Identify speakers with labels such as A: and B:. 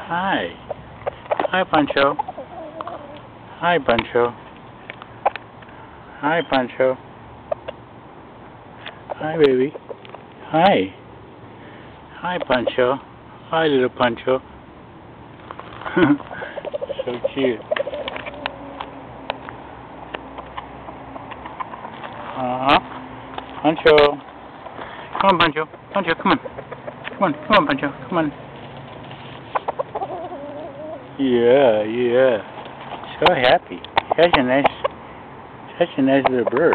A: Hi. Hi, Pancho. Hi, Pancho. Hi, Pancho. Hi, baby. Hi. Hi, Pancho. Hi, little Pancho. So cute. Pancho. Come on, Pancho. Pancho, come on. Come on, come on, Pancho. Come on. Yeah. So happy. Such a nice little bird.